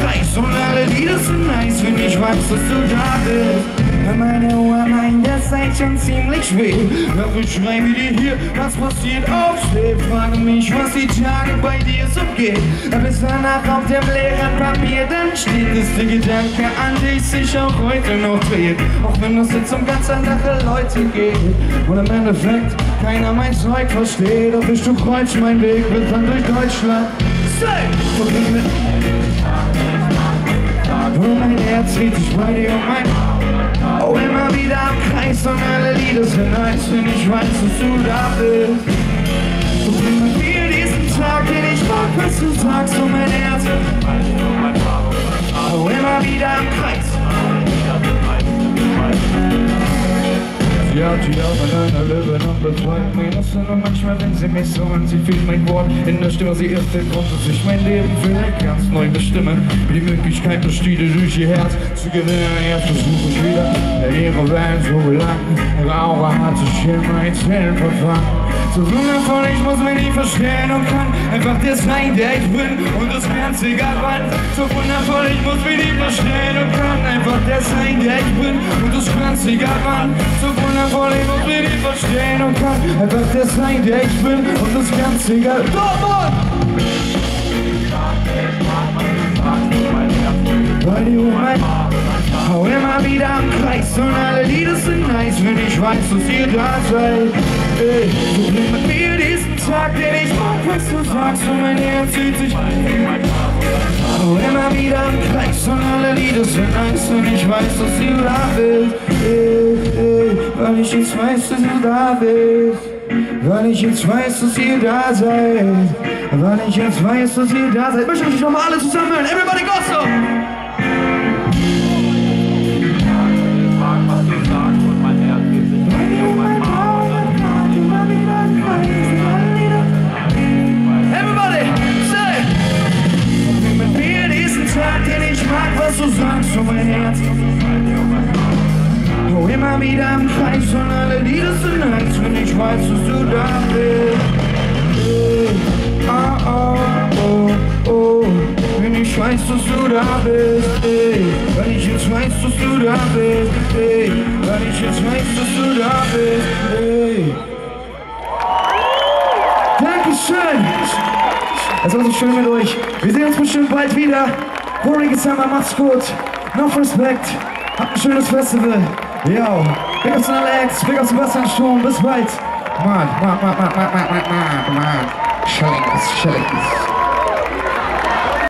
Kreis und alle Lieder sind nice, wenn ich weiß, dass du da bist. Meine Uhr meint, das seid schon ziemlich spät. Doch ich schreibe dir hier, was passiert aufsteht. Frage mich, was die Tage bei dir so geht. Bis danach auf dem leeren Papier dann steht, dass der Gedanke an dich sich auch heute noch dreht. Auch wenn es jetzt um ganz andere Leute geht. Und im Endeffekt keiner mein Zeug versteht. Doch ich du kreuzt mein Weg bis dann durch Deutschland. Und mein Herz dreht sich bei dir um mein oh, immer wieder am Kreis und alle Lieder sind nice, wenn ich weiß, dass du da bist. So bring mir viel diesen Tag, den ich mag, was du sagst, und mein Herz oh, immer wieder am Kreis. Sie hat die aufeinander Lippen und betreut mich und manchmal, wenn sie mich so an, sie fühlt mein Wort in der Stimme, sie ist der Grund, dass ich mein Leben vielleicht ganz neu bestimme. Die Möglichkeit besteht, durch ihr Herz zu gewinnen. Jetzt versuche ich wieder, ihre Welt so lang. Ihre Aura hat sich in mein Zellen verfangen. So wundervoll, ich muss mich nicht verstehen und kann einfach der sein, der ich bin, und das ganz egal wann. So wundervoll, ich muss mich nicht verstehen und kann einfach der sein, der ich bin, und das ganz egal wann. So wundervoll, ich muss mich nicht verstehen und kann einfach der sein, der ich bin, und das ganz egal. Dortmund! Weil die Uhr hau immer wieder am Kreis und alle Lieder sind nice, wenn ich weiß, dass ihr da seid. So bring mit mir diesen Tag, den ich mag, was du sagst, und mein Herz zieht sich. Hau immer wieder am Kreis und alle Lieder sind nice, wenn ich weiß, dass ihr da bist. Weil ich jetzt weiß, dass ihr da bist. Weil ich jetzt weiß, dass ihr da seid. Weil ich jetzt weiß, dass ihr da seid. Möchten euch nochmal alle zusammen hören. Everybody go so! Du sagst so mein Herz oh, immer wieder am Kreis und alle Lieder sind nice, wenn ich weiß, dass du da bist. Oh, oh, oh, oh, wenn ich weiß, dass du da bist. Weil ich jetzt weiß, dass du da bist. Weil ich jetzt weiß, dass du da bist. Dankeschön. Es war so schön mit euch. Wir sehen uns bestimmt bald wieder. Horrigen Summer, macht's gut. Noch Respekt. Habt ein schönes Festival. Yo. Big ups an Alex. Big ups Sebastian Sturm. Bis bald. Man. Schallings.